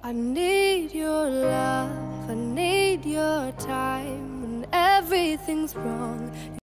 I need your love, I need your time when everything's wrong.